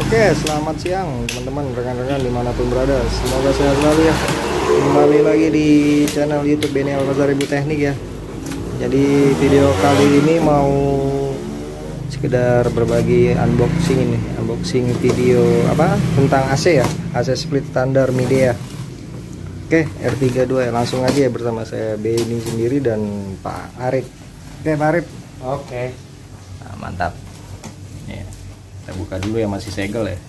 Oke, selamat siang teman-teman, rekan-rekan dimanapun berada. Semoga sehat selalu ya. Kembali lagi di channel YouTube Benny Alfazar Ibu Teknik ya. Jadi video kali ini mau sekedar berbagi unboxing ini, unboxing video apa tentang AC ya, AC split standar Midea. Oke, R32 ya, langsung aja ya bersama saya Benny sendiri dan Pak Arif. Oke, Pak Arif. Oke. Nah, mantap. Ya. Kita buka dulu ya, masih segel ya.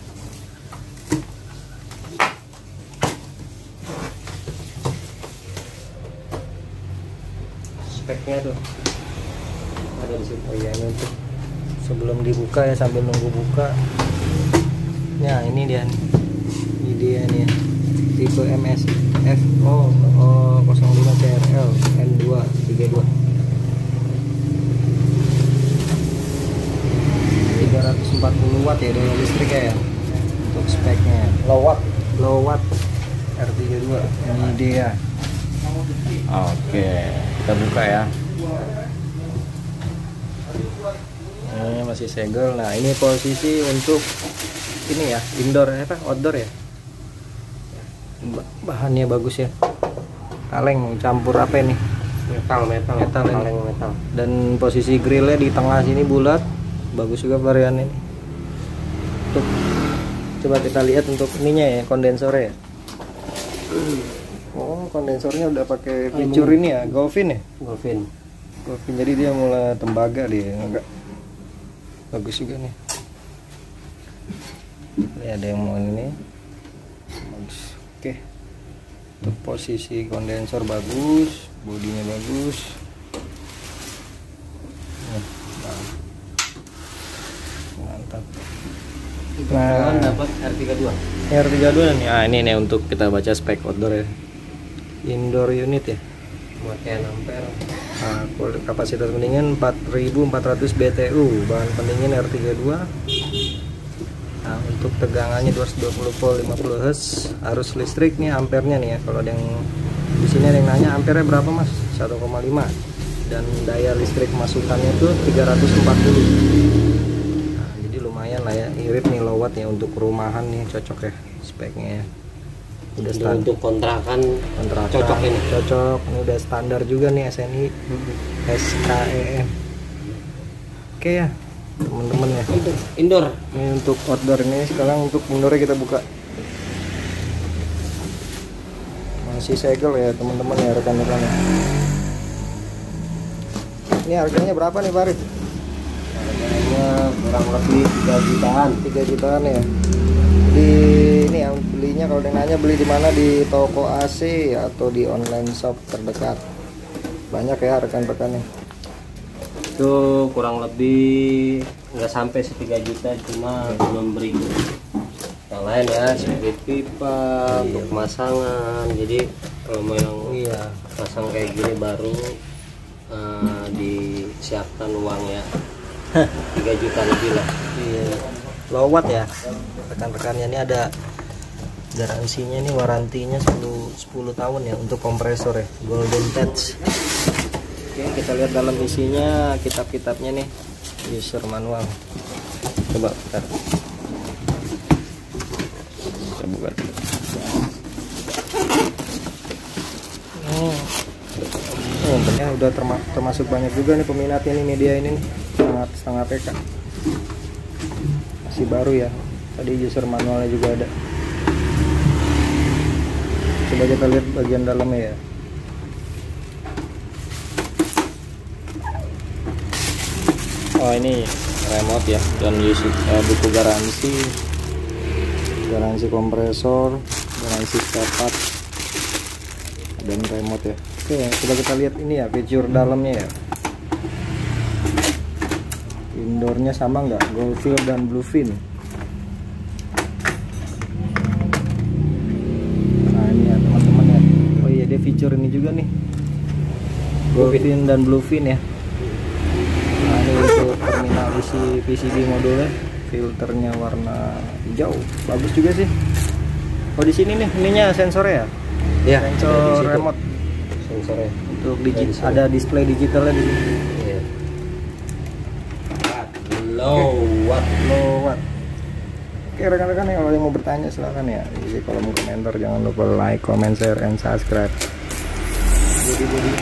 Speknya tuh ada di situ. Oh iya, ini untuk sebelum dibuka ya, sambil nunggu buka. Ya, ini dia nih. Ini dia nih. Tipe MSF 05 CRL N2 32. 340 watt ya daya listriknya ya. Untuk speknya Low watt R32 ini dia. Oke, kita buka ya. Ini masih segel. Nah, ini posisi untuk ini ya, indoor apa outdoor ya. Bahannya bagus ya. Kaleng campur apa ini? metal Kaleng ini. Metal. Dan posisi grillnya di tengah sini bulat. Bagus juga varian ini. Untuk coba kita lihat untuk ininya ya, kondensornya ya. Oh, kondensornya udah pakai fitur ini ya, Golfin ya. Golfin. Jadi dia mulai tembaga dia, enggak. Bagus juga nih. Ini ada yang mau ini. Bagus. Oke. Untuk posisi kondensor bagus, bodinya bagus. Mantap. Nah, dapat R32. R32 nih. Ah, ini nih untuk kita baca spek outdoor ya. Indoor unit ya. Pemakaian ampere. Nah, kapasitas pendingin 4400 BTU, bahan pendingin R32. Nah, untuk tegangannya 220 volt 50 Hz, arus listrik nih ampernya nih ya. Kalau ada yang di sini ada yang nanya ampernya berapa Mas? 1,5. Dan daya listrik masukannya itu 340. Nah, jadi lumayan lah ya, irit nih low watt ya untuk rumahan nih, cocok ya speknya ya. Udah standar Untuk kontrakan cocok ini. Cocok. Ini udah standar juga nih SNI SKEM. Oke ya teman-teman ya. Indoor. Ini untuk outdoor, ini sekarang untuk indoornya kita buka. Masih segel ya teman-teman ya, rekan-rekan ya. Ini harganya berapa nih Pak Arif? Harganya kurang lebih 3 jutaan. 3 jutaan ya. Di ini yang belinya, kalau yang nanya beli di mana, di toko AC atau di online shop terdekat. Banyak ya rekan-rekannya. Itu kurang lebih nggak sampai 3 juta, cuma belum beri yang lain ya, seperti pipa untuk pemasangan. Jadi kalau mau yang pasang kayak gini baru disiapkan uang ya 3 juta lebih lah. Iya. Low watt ya rekan-rekannya. Ini ada garansinya nih, warantinya 10 tahun ya untuk kompresor ya, Golden Touch. Oke, kita lihat dalam isinya, kitab-kitabnya nih, user manual. Coba bentar. Kita buka dulu. Untungnya udah termasuk banyak juga nih peminatnya nih, media ini nih, setengah PK. Masih baru ya, tadi user manualnya juga ada. Coba kita lihat bagian dalamnya ya. Oh, ini remote ya, dan buku garansi kompresor, garansi spare part, dan remote ya. Oke, coba kita lihat ini ya, fitur dalamnya ya. Indoornya sama nggak, Goldfield dan Bluefin. Nah ini ya teman-teman ya. Oh iya, dia fitur ini juga nih, Goldfield dan Bluefin ya. Nah ini untuk terminal isi PCB modulnya, filternya warna hijau, bagus juga sih. Oh di sini nih ininya sensornya ya, sensor remote. Sensornya Untuk ada display digitalnya di sini. low watt. Low watt. Oke rekan-rekan, kalau yang mau bertanya silakan ya. Jadi kalau mau komentar jangan lupa like, comment, share, and subscribe. Bodi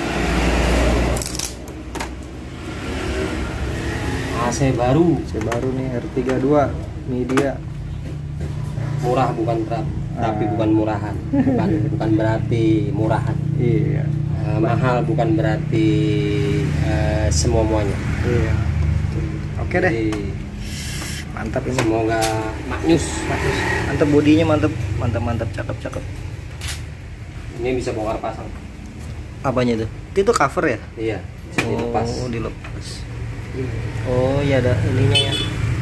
AC baru, nih R32 media. murah bukan tapi bukan murahan, bukan berarti murahan. Iya. Mahal bukan berarti semuanya. Iya. Oke deh. Jadi, mantap ini. semoga maknyus. Mantap bodinya, mantap, cakep. Ini bisa bongkar pasang. Apanya tuh? Itu cover ya? Iya, bisa dilepas. Oh, dilepas. Oh, iya ada ininya ya.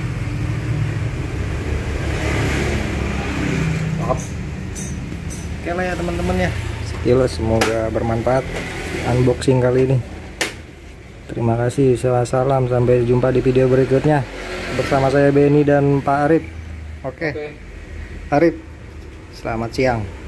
Maaf. Oke lah ya teman-teman ya. Sekilas, semoga bermanfaat unboxing kali ini. Terima kasih, salam, sampai jumpa di video berikutnya bersama saya Benny dan Pak Arif. Oke. Arif, selamat siang.